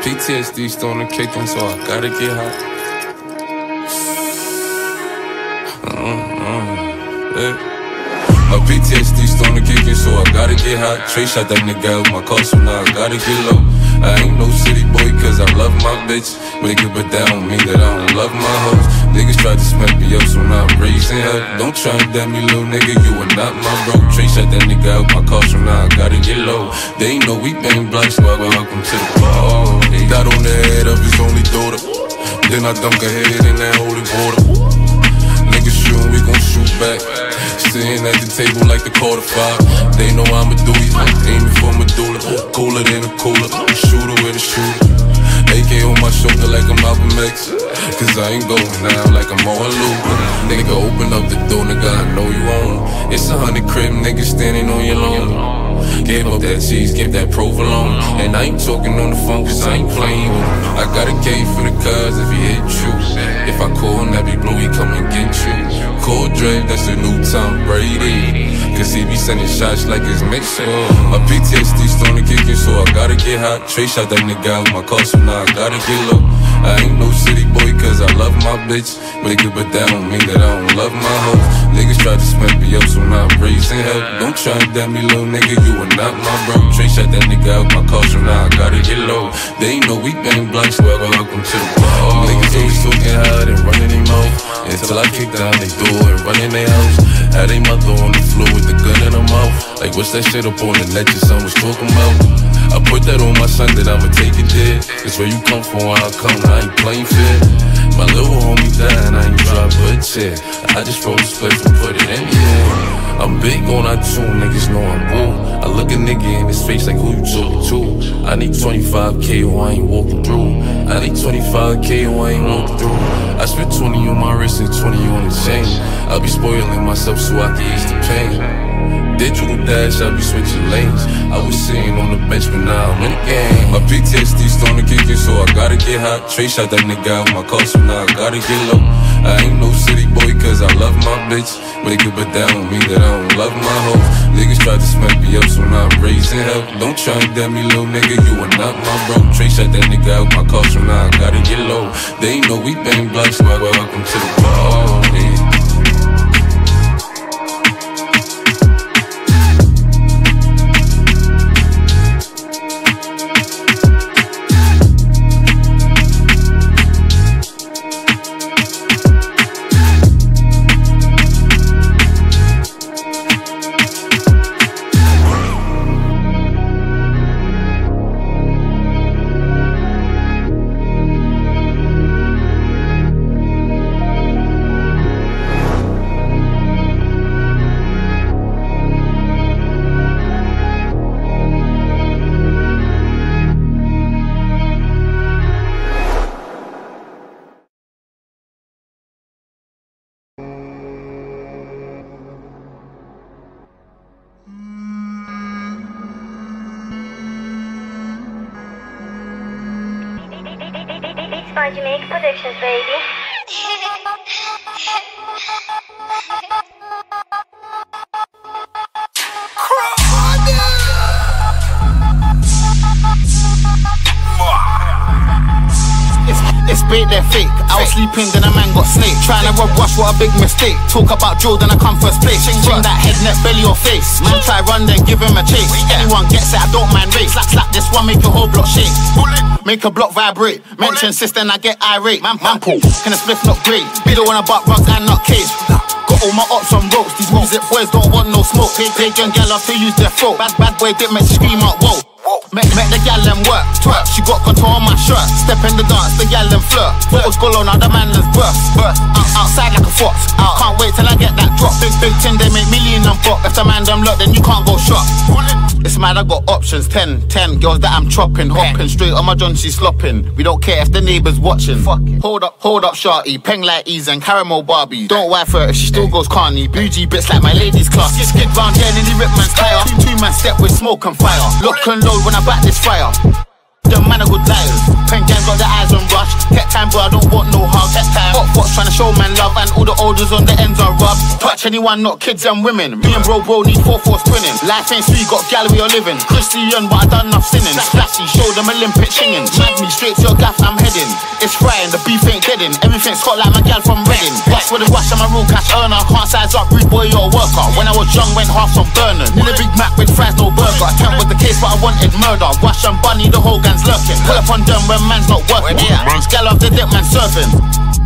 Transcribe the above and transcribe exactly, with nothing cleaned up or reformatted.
P T S D starting to kick in, so I gotta get hot. Mm-hmm. Yeah. My P T S D starting to kick in, so I gotta get hot. Trey shot that nigga out my car, so now I gotta get low. I ain't no city boy, cause I love my bitch. Nigga, but that don't mean that I don't love my hoes. Niggas tried to smack me up, so now I'm raising hell. Don't try and damn me, little nigga, you are not my bro. Trey shot that nigga out my car, so now I gotta get low. They ain't know we bang blunts, so I welcome to the bar. Got on the head of his only daughter, then I dunk her head in that holy water. Niggas shootin', we gon' shoot back. Sitting at the table like the quarter five. They know I'm a doozy, aiming for medulla. Cooler than a cooler, shooter with a shooter. A K on my shoulder like I'm Malcolm X, cause I ain't going now like I'm all Luther. Nigga, open up the door, nigga, I know you own. It's a hundred crib niggas standing on your lawn. Give up that cheese, give that provolone. And I ain't talking on the phone cause I ain't playing with him. I got a K for the cuz if he hit you. If I call him, that be blue, he come and get you. Call Dre, that's the new Tom Brady, cause he be sending shots like it's Mexico. My P T S D starting to kick in, so I gotta get hot. Trey shot that nigga out my car, so now I gotta get low. I ain't no city boy, cause I love my bitch. Nigga, but that don't mean that I don't love my hoes. Niggas tried to smack me up, so now I'm raising hell. Don't try and damn me, little nigga, you are not my bro. Trey shot that nigga out my car, so now I gotta get low. They ain't know we bang blunts, so welcome to the bar. Niggas always talking hard and running their mouth, until I kick down their door and run in their house. Had they mother on the floor with the gun in her mouth. Like what's that shit up on the net your son was talking about? I put that on my son that I'ma take it there. It's where you come from, where I come, I ain't playing fair. My little homie died and I ain't drop a chair. I just roll the split and put it in the air. I'm big on I two, niggas know I'm bull. I look a nigga in his face like who you talking to? I need twenty-five K or I ain't walking through. I need twenty-five K or I ain't walking through. I spent twenty on my wrist and twenty on the chain. I be spoiling myself so I can ease the pain. Digital dash, I be switching lanes. I was sitting on the bench, but now I'm in the game. My P T S D starting to kick in, so I gotta get hot. Trey shot that nigga out my car, so now I gotta get low. I ain't no city boy, cause I love my bitch. Nigga, but that don't mean that I don't love my hoes. Niggas tried to smack me up, so now I'm raising hell. Don't try and damn me, little nigga, you are not my bro. Trey shot that nigga out my car, so now I gotta get low. They ain't know we bang blunts, so welcome to the bar. By Jamaica Productions, baby. It's bait, they're fake. I was sleeping, then a man got snake. Trying to rob Rush, what a big mistake. Talk about Joe, then I come first place. Ching ching that head, neck, belly or face. Man try run, then give him a chase. Anyone gets it, I don't mind race. Slap, slap this one, make your whole block shake. Make a block vibrate. Mention sister, and I get irate. Man, man, pull. Can a spliff not great? Be the one about rug and not cage. Got all my ops on ropes. These music boys don't want no smoke. Pagan gal love to use their throat. Bad, bad boy dip make she scream out, whoa. Make, make the gal them work, twerk. She got control on my shirt. Step in the dance, the gal them flirt. Photos go low, now the man let's burst. Burst, out, outside like a fox. Out. Can't wait till I get that drop. Big, big tin, they make million and fuck. If the man them look, then you can't go shop. It's mad, I got options, ten, ten girls that I'm chopping. Hopping straight on my John, she's slopping. We don't care if the neighbours watching. Fuck it. Hold up, hold up, shorty. Peng like Ease and caramel Barbie. Don't wife her if she still goes carny. Bougie bits like my ladies class. Skid, skid round here in the rip man's tire. Two, two man step with smoke and fire. Lock and load when I back this fire. them man are good liars. Pen gang got the eyes on rush. Tech time, bro, I don't want no hug. Tech time, hot box trying to show man love, and all the olders on the ends are rubbed. Touch anyone, not kids and women. Me and bro, bro need four four twinning. Life ain't sweet, got gallery or living. Christian, but I done enough sinning. Splashy, show them Olympic singing. Mad me straight to your gaff, I'm heading. It's frying, the beef ain't deadin'. Everything's hot like my gal from Reading. Wash with a wash, I'm a real cash earner. Can't size up, rude boy, you're a worker. When I was young, went half on burning. Need a Big Mac with fries, no burger. Attempt with the case, but I wanted murder. Wash and bunny, the whole gang's lurking. Pull up on them when man's not working. Yeah, gal off the deck, man surfing.